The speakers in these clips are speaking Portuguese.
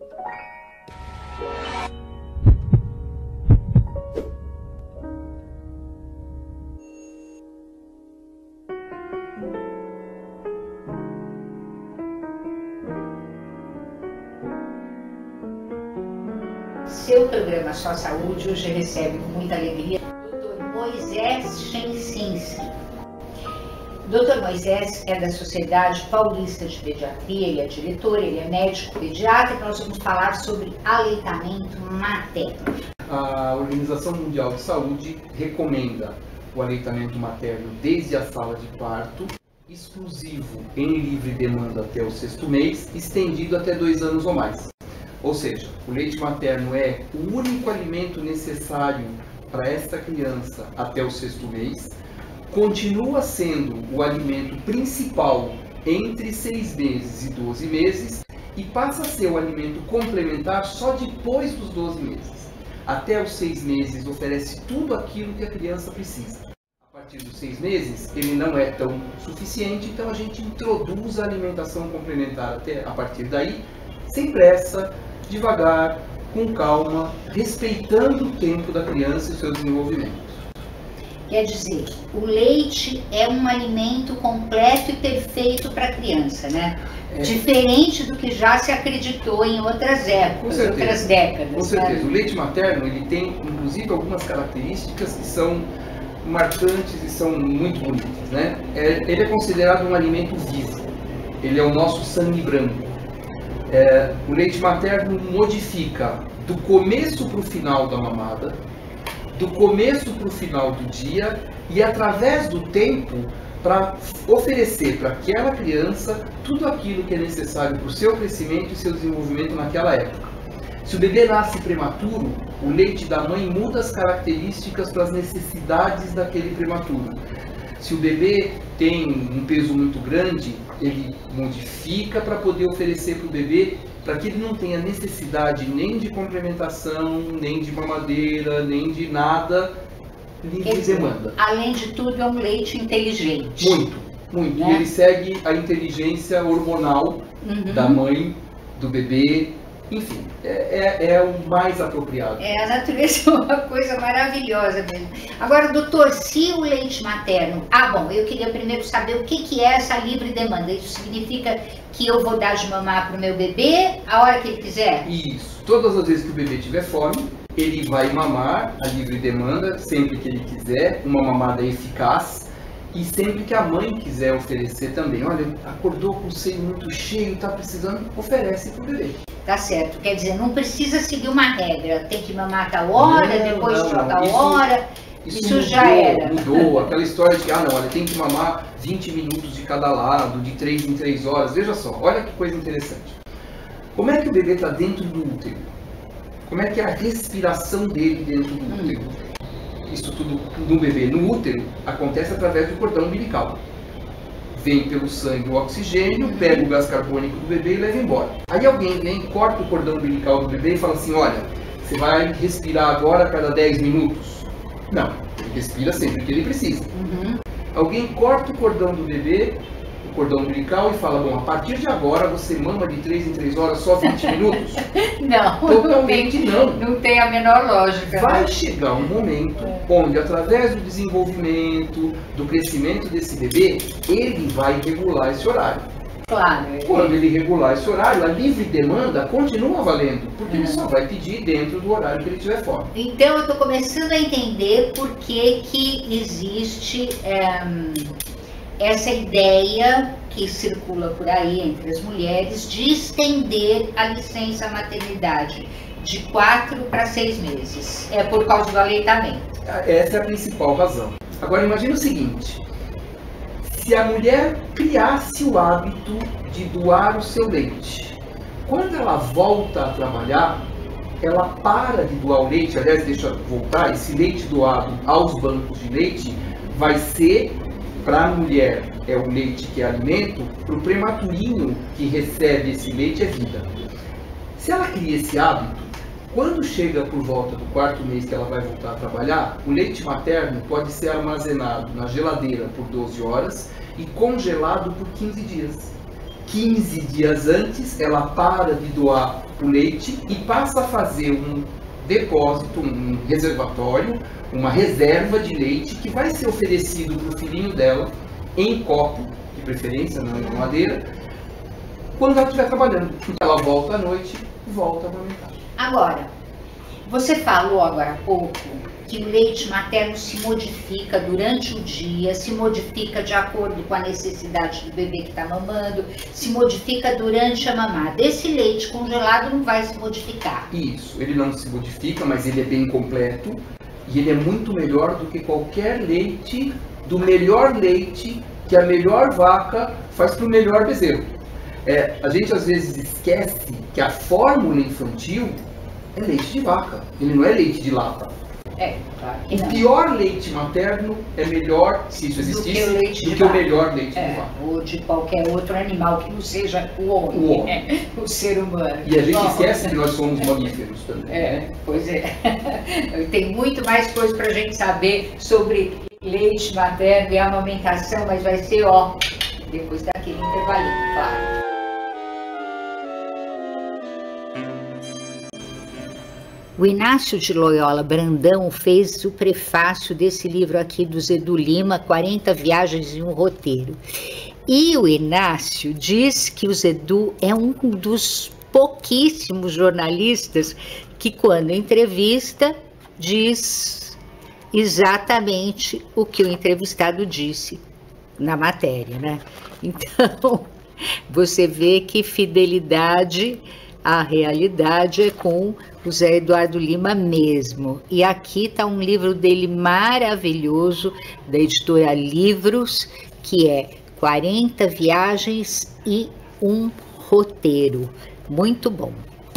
Seu programa Só Saúde hoje recebe com muita alegria o Dr. Moisés Shensinski. Dr. Moisés é da Sociedade Paulista de Pediatria, ele é diretor, ele é médico pediatra e nós vamos falar sobre aleitamento materno. A Organização Mundial de Saúde recomenda o aleitamento materno desde a sala de parto, exclusivo em livre demanda até o 6º mês, estendido até 2 anos ou mais. Ou seja, o leite materno é o único alimento necessário para esta criança até o 6º mês, continua sendo o alimento principal entre 6 meses e 12 meses e passa a ser o alimento complementar só depois dos 12 meses. Até os 6 meses oferece tudo aquilo que a criança precisa. A partir dos 6 meses ele não é tão suficiente, então a gente introduz a alimentação complementar até a partir daí, sem pressa, devagar, com calma, respeitando o tempo da criança e o seu desenvolvimento. Quer dizer, o leite é um alimento completo e perfeito para a criança, né? Diferente do que já se acreditou em outras épocas, outras décadas. Com certeza. Né? O leite materno ele tem, inclusive, algumas características que são marcantes e são muito bonitas, né? Ele é considerado um alimento vivo. Ele é o nosso sangue branco. O leite materno modifica do começo para o final da mamada, do começo para o final do dia e através do tempo para oferecer para aquela criança tudo aquilo que é necessário para o seu crescimento e seu desenvolvimento naquela época. Se o bebê nasce prematuro, o leite da mãe muda as características para as necessidades daquele prematuro. Se o bebê tem um peso muito grande, ele modifica para poder oferecer para o bebê, para que ele não tenha necessidade nem de complementação, nem de mamadeira, nem de nada, livre demanda. Além de tudo, é um leite inteligente. Muito, muito. Né? Ele segue a inteligência hormonal da mãe, do bebê. Enfim, é o mais apropriado. A natureza é uma coisa maravilhosa mesmo. Agora, doutor, se o leite materno... bom, eu queria primeiro saber o que é essa livre demanda. Isso significa que eu vou dar de mamar para o meu bebê a hora que ele quiser? Isso. Todas as vezes que o bebê tiver fome, ele vai mamar a livre demanda, sempre que ele quiser, uma mamada eficaz. E sempre que a mãe quiser oferecer também. Olha, acordou com o seio muito cheio, está precisando, oferece para o bebê. Tá certo, quer dizer, não precisa seguir uma regra, tem que mamar a tal hora, depois de tal hora, isso já era. Mudou, aquela história de, olha, tem que mamar 20 minutos de cada lado, de 3 em 3 horas, veja só, olha que coisa interessante. Como é que o bebê está dentro do útero? Como é que é a respiração dele dentro do útero? Isso tudo no bebê, no útero, acontece através do cordão umbilical. Vem pelo sangue o oxigênio, pega o gás carbônico do bebê e leva embora. Aí alguém vem, corta o cordão umbilical do bebê e fala assim, olha, você vai respirar agora a cada 10 minutos? Não, ele respira sempre que ele precisa. Alguém corta o cordão do bebê, o cordão umbilical, e fala, bom, a partir de agora você mama de 3 em 3 horas só 20 minutos? Não, totalmente não. Não tem a menor lógica. Vai chegar um momento onde, através do desenvolvimento, do crescimento desse bebê, ele vai regular esse horário. Claro. Quando ele regular esse horário, a livre demanda continua valendo, porque ele só vai pedir dentro do horário que ele tiver fome. Então eu estou começando a entender por que existe essa ideia que circula por aí entre as mulheres de estender a licença maternidade de 4 para 6 meses. É por causa do aleitamento. Essa é a principal razão. Agora imagine o seguinte, se a mulher criasse o hábito de doar o seu leite, quando ela volta a trabalhar, ela para de doar o leite, aliás, deixa eu voltar, esse leite doado aos bancos de leite vai ser, para a mulher, é o leite que é alimento, para o prematurinho que recebe esse leite é vida. Se ela cria esse hábito, quando chega por volta do 4º mês que ela vai voltar a trabalhar, o leite materno pode ser armazenado na geladeira por 12 horas e congelado por 15 dias. 15 dias antes, ela para de doar o leite e passa a fazer um depósito, um reservatório, uma reserva de leite que vai ser oferecido para o filhinho dela em copo, de preferência, na mamadeira, quando ela estiver trabalhando. Ela volta à noite e volta a amamentar. Agora, você falou agora há pouco que o leite materno se modifica durante o dia, se modifica de acordo com a necessidade do bebê que está mamando, se modifica durante a mamada. Esse leite congelado não vai se modificar. Isso, ele não se modifica, mas ele é bem completo e ele é muito melhor do que qualquer leite, do melhor leite que a melhor vaca faz para o melhor bezerro. A gente às vezes esquece que a fórmula infantil é leite de vaca, ele não é leite de lata. Claro que O não. pior leite materno é melhor, se isso existisse, do que o melhor leite de vaca. Ou de qualquer outro animal que não seja o homem, o ser humano. E a gente esquece que nós somos mamíferos também. Né? Pois é. Tem muito mais coisa pra gente saber sobre leite materno e amamentação, mas vai ser, depois daquele intervalinho, claro. O Inácio de Loyola Brandão fez o prefácio desse livro aqui do Zedu Lima, 40 Viagens e um Roteiro. E o Inácio diz que o Zedu é um dos pouquíssimos jornalistas que, quando entrevista, diz exatamente o que o entrevistado disse na matéria, né? Então, você vê que fidelidade à realidade é com o Zé Eduardo Lima mesmo. E aqui está um livro dele maravilhoso, da editora Livros, que é 40 Viagens e um Roteiro. Muito bom.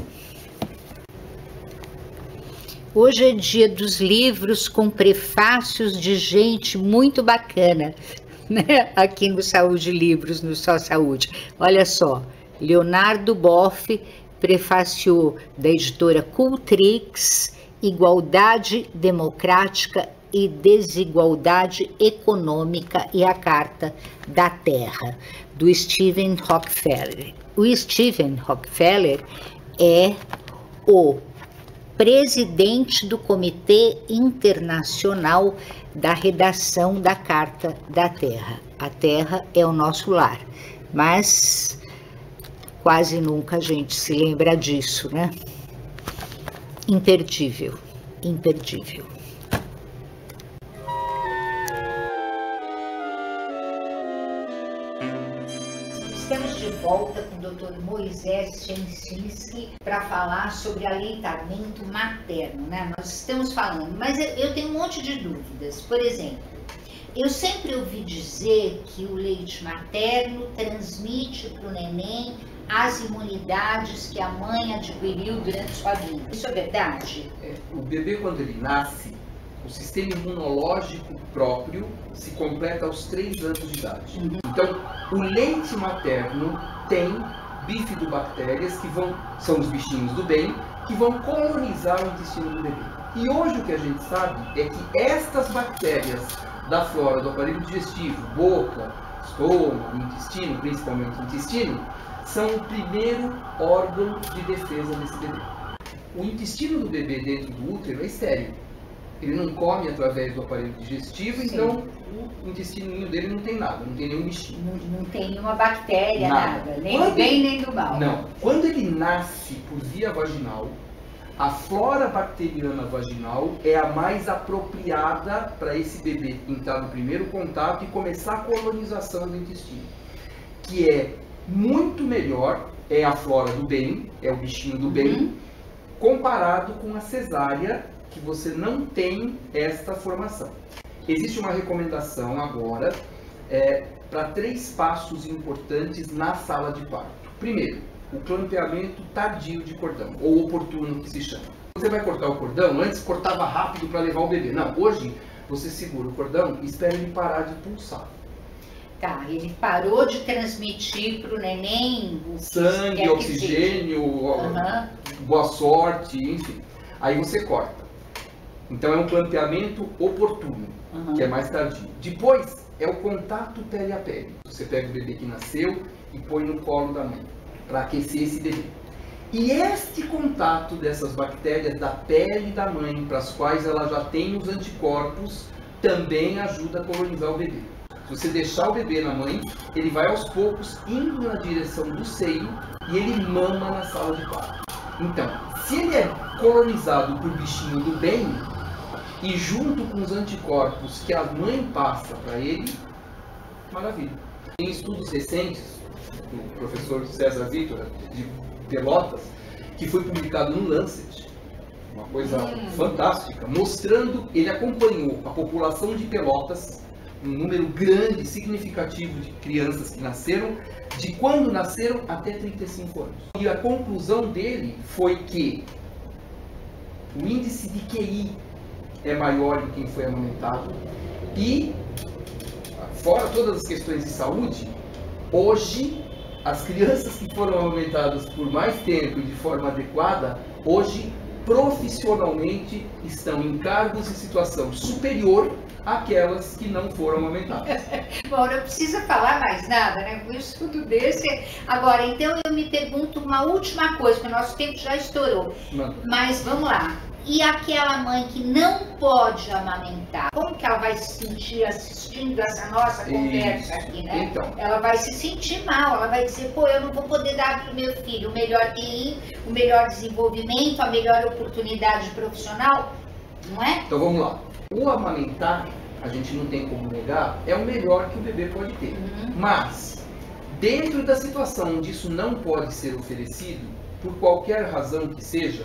Hoje é dia dos livros com prefácios de gente muito bacana, né? Aqui no Saúde Livros, no Só Saúde. Olha só, Leonardo Boff prefaciou da editora Cultrix, Igualdade Democrática e Desigualdade Econômica e a Carta da Terra, do Stephen Rockefeller. O Stephen Rockefeller é o presidente do Comitê Internacional da Redação da Carta da Terra. A Terra é o nosso lar, mas quase nunca a gente se lembra disso, né? Imperdível, imperdível. Estamos de volta com o Dr. Moisés Chemsinski para falar sobre aleitamento materno, né? Nós estamos falando, mas eu tenho um monte de dúvidas. Por exemplo, eu sempre ouvi dizer que o leite materno transmite para o neném as imunidades que a mãe adquiriu durante sua vida. Isso é verdade? O bebê, quando ele nasce, o sistema imunológico próprio se completa aos 3 anos de idade. Então, o leite materno tem bifidobactérias que são os bichinhos do bem, que vão colonizar o intestino do bebê. E hoje o que a gente sabe é que estas bactérias da flora do aparelho digestivo, boca, estômago, intestino, principalmente intestino, são o primeiro órgão de defesa desse bebê. O intestino do bebê dentro do útero é estéril. Ele não come através do aparelho digestivo, sim. Então o intestininho dele não tem nada, não tem nenhum bichinho. Não tem nenhuma bactéria, nada. Nem do bem, nem do mal. Não. Quando ele nasce por via vaginal, a flora bacteriana vaginal é a mais apropriada para esse bebê entrar no primeiro contato e começar a colonização do intestino. Que é muito melhor, é a flora do bem, é o bichinho do bem, comparado com a cesárea, que você não tem esta formação. Existe uma recomendação agora para 3 passos importantes na sala de parto. Primeiro, o clampeamento tardio de cordão, ou oportuno que se chama. Você vai cortar o cordão, antes cortava rápido para levar o bebê. Não, hoje você segura o cordão e espera ele parar de pulsar. Tá, ele parou de transmitir para o neném o sangue, oxigênio, boa sorte, enfim. Aí você corta. Então é um clampeamento oportuno, que é mais tardio. Depois é o contato pele a pele. Você pega o bebê que nasceu e põe no colo da mãe, para aquecer esse bebê. E este contato dessas bactérias da pele da mãe, para as quais ela já tem os anticorpos, também ajuda a colonizar o bebê. Se você deixar o bebê na mãe, ele vai aos poucos indo na direção do seio e ele mama na sala de parto. Então, se ele é colonizado por bichinho do bem, e junto com os anticorpos que a mãe passa para ele, maravilha. Em estudos recentes, do professor César Vitor, de Pelotas, que foi publicado no Lancet, uma coisa fantástica, mostrando, ele acompanhou a população de Pelotas, um número grande, significativo de crianças que nasceram, de quando nasceram até 35 anos. E a conclusão dele foi que o índice de QI é maior em quem foi amamentado e, fora todas as questões de saúde, hoje as crianças que foram amamentadas por mais tempo e de forma adequada, hoje profissionalmente estão em cargos e situação superior àquelas que não foram amamentadas. Bom, não precisa falar mais nada, né? Um estudo desse. Agora, então eu me pergunto uma última coisa, porque o nosso tempo já estourou. Mas vamos lá. E aquela mãe que não pode amamentar, como que ela vai se sentir assistindo essa nossa conversa aqui, né? Então. Ela vai se sentir mal, ela vai dizer, pô, eu não vou poder dar para o meu filho o melhor QI, o melhor desenvolvimento, a melhor oportunidade profissional, não é? Então vamos lá. O amamentar, a gente não tem como negar, é o melhor que o bebê pode ter. Mas, dentro da situação onde isso não pode ser oferecido, por qualquer razão que seja,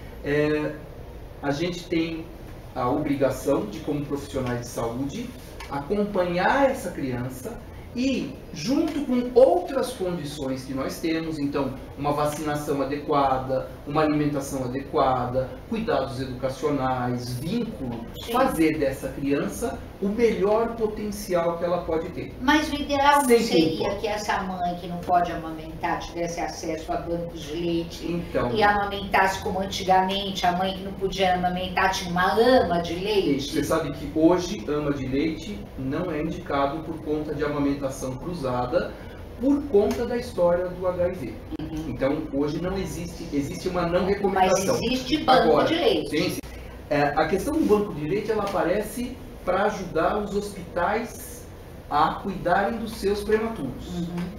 a gente tem a obrigação de, como profissionais de saúde, acompanhar essa criança e, junto com outras condições que nós temos, então, uma vacinação adequada, uma alimentação adequada, cuidados educacionais, vínculo, fazer dessa criança o melhor potencial que ela pode ter. Mas o ideal não seria que essa mãe que não pode amamentar tivesse acesso a bancos de leite e amamentasse como antigamente, a mãe que não podia amamentar tinha uma ama de leite? Você sabe que hoje ama de leite não é indicado por conta de amamentação cruzada, por conta da história do HIV. Então, hoje não existe uma não recomendação. Mas existe banco de leite. Sim. A questão do banco de leite, ela aparece para ajudar os hospitais a cuidarem dos seus prematuros.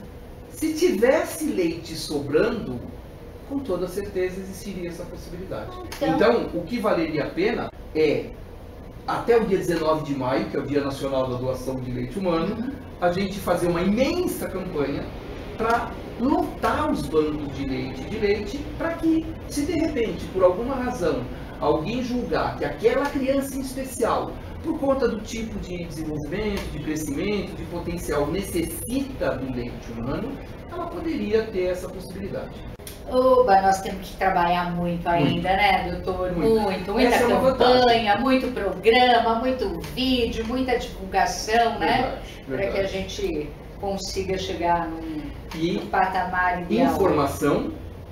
Se tivesse leite sobrando, com toda certeza existiria essa possibilidade. Então, o que valeria a pena é, até o dia 19 de maio, que é o Dia Nacional da Doação de Leite Humano, a gente fazer uma imensa campanha para lotar os bancos de leite, para que, se de repente, por alguma razão, alguém julgar que aquela criança em especial, por conta do tipo de desenvolvimento, de crescimento, de potencial, necessita do leite humano, ela poderia ter essa possibilidade. Oba, nós temos que trabalhar muito ainda, né, doutor? Muita campanha, muito programa, muito vídeo, muita divulgação, né? Para que a gente consiga chegar num patamar ideal. Informação,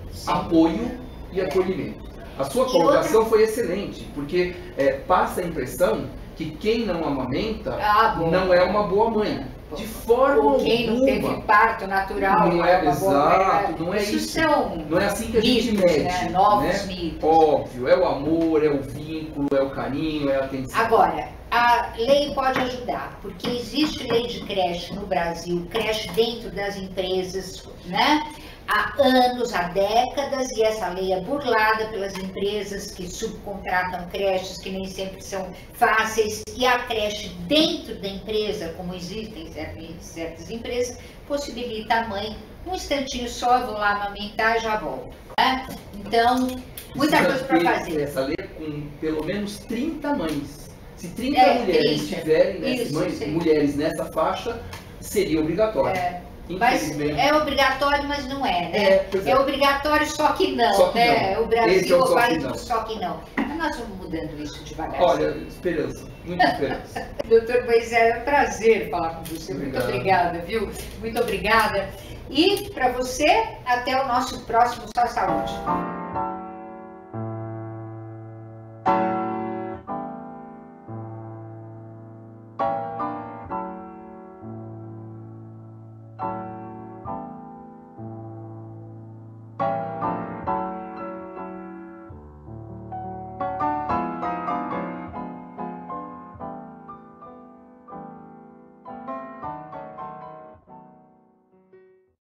apoio e acolhimento. A sua colocação foi excelente, porque passa a impressão que quem não amamenta não é uma boa mãe. De forma ou quem não teve parto natural não é uma boa mãe. Não é isso. Não é assim que a gente mede. Né? Novos mitos. Óbvio, é o amor, é o vínculo, é o carinho, é a atenção. Agora, a lei pode ajudar, porque existe lei de creche no Brasil, creche dentro das empresas, né? Há anos, há décadas, e essa lei é burlada pelas empresas que subcontratam creches que nem sempre são fáceis, e a creche dentro da empresa, como existem certas empresas, possibilita a mãe, um instantinho só, vou lá amamentar e já volto. Né? Então, muita coisa para fazer. Essa lei é com pelo menos 30 mães. Se 30 mulheres tiverem mulheres nessa faixa, seria obrigatório. Mas é obrigatório, mas não é, né? É obrigatório, só que não, só que né? Não. O Brasil é o país do só que não. Mas nós vamos mudando isso devagar. Olha, esperança, muita esperança. Doutor Moisés, é um prazer falar com você. Muito obrigada, viu? Muito obrigada. E para você, até o nosso próximo Só Saúde.